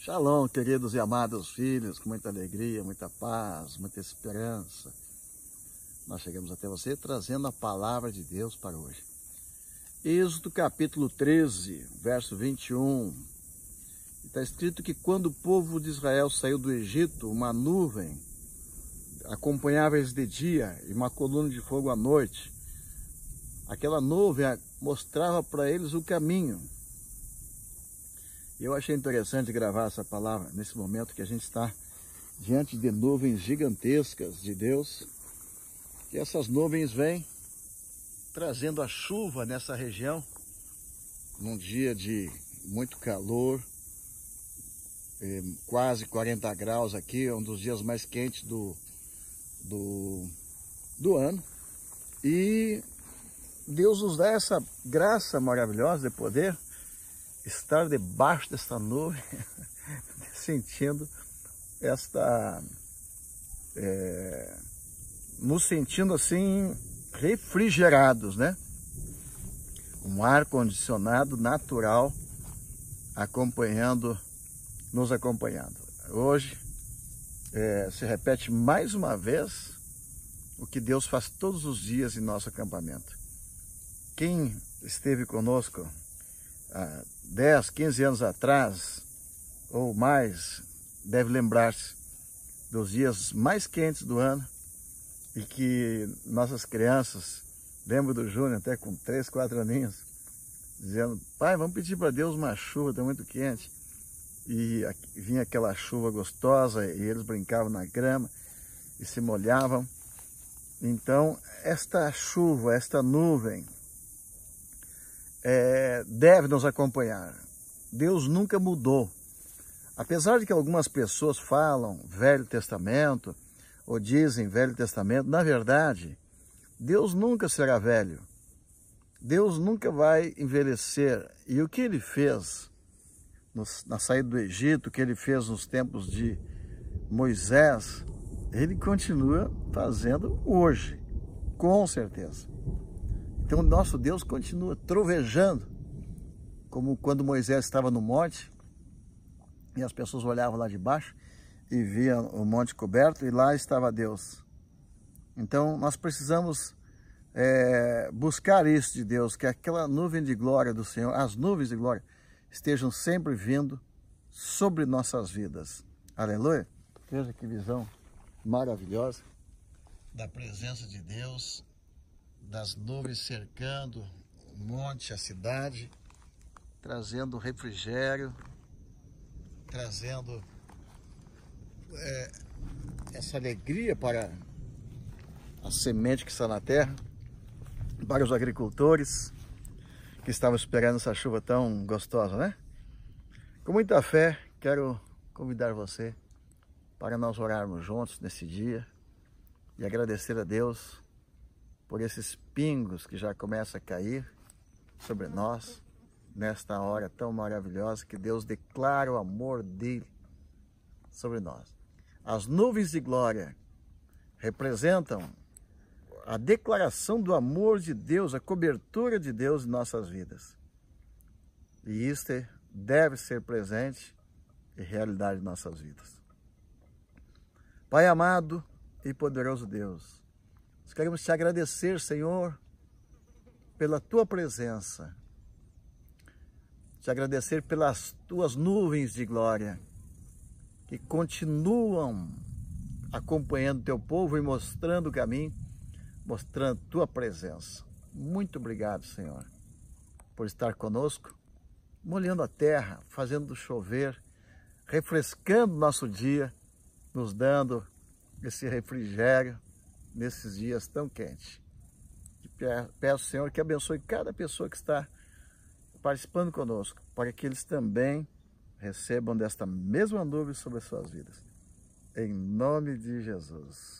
Shalom, queridos e amados filhos, com muita alegria, muita paz, muita esperança. Nós chegamos até você trazendo a palavra de Deus para hoje. Êxodo capítulo 13, verso 21. Está escrito que quando o povo de Israel saiu do Egito, uma nuvem acompanhava eles de dia e uma coluna de fogo à noite. Aquela nuvem mostrava para eles o caminho. Eu achei interessante gravar essa palavra nesse momento que a gente está diante de nuvens gigantescas de Deus. E essas nuvens vêm trazendo a chuva nessa região, num dia de muito calor, quase 40 graus aqui, é um dos dias mais quentes do ano. E Deus nos dá essa graça maravilhosa de poder estar debaixo desta nuvem, sentindo nos sentindo assim refrigerados, né? Um ar condicionado natural nos acompanhando. Hoje se repete mais uma vez o que Deus faz todos os dias em nosso acampamento. Quem esteve conosco há 10, 15 anos atrás, ou mais, deve lembrar-se dos dias mais quentes do ano e que nossas crianças, lembro do Júnior até com 3, 4 aninhos, dizendo: pai, vamos pedir para Deus uma chuva, está muito quente. E vinha aquela chuva gostosa e eles brincavam na grama e se molhavam. Então, esta chuva, esta nuvem, deve nos acompanhar. Deus nunca mudou. Apesar de que algumas pessoas falam Velho Testamento, ou dizem Velho Testamento, na verdade, Deus nunca será velho. Deus nunca vai envelhecer. E o que Ele fez na saída do Egito, o que Ele fez nos tempos de Moisés, Ele continua fazendo hoje, com certeza. Então, nosso Deus continua trovejando, como quando Moisés estava no monte, e as pessoas olhavam lá de baixo e viam o monte coberto, e lá estava Deus. Então, nós precisamos buscar isso de Deus, que aquela nuvem de glória do Senhor, as nuvens de glória, estejam sempre vindo sobre nossas vidas. Aleluia! Veja que visão maravilhosa da presença de Deus, das nuvens cercando o monte, a cidade, trazendo refrigério, trazendo essa alegria para a semente que está na terra, para os agricultores que estavam esperando essa chuva tão gostosa, né? Com muita fé, quero convidar você para nós orarmos juntos nesse dia e agradecer a Deus por esses pingos que já começam a cair sobre nós, nesta hora tão maravilhosa que Deus declara o amor dele sobre nós. As nuvens de glória representam a declaração do amor de Deus, a cobertura de Deus em nossas vidas. E isto deve ser presente e realidade em nossas vidas. Pai amado e poderoso Deus, nós queremos te agradecer, Senhor, pela tua presença, te agradecer pelas tuas nuvens de glória, que continuam acompanhando teu povo e mostrando o caminho, mostrando tua presença. Muito obrigado, Senhor, por estar conosco, molhando a terra, fazendo chover, refrescando nosso dia, nos dando esse refrigério nesses dias tão quentes. Peço, Senhor, que abençoe cada pessoa que está participando conosco, para que eles também recebam desta mesma nuvem sobre as suas vidas. Em nome de Jesus.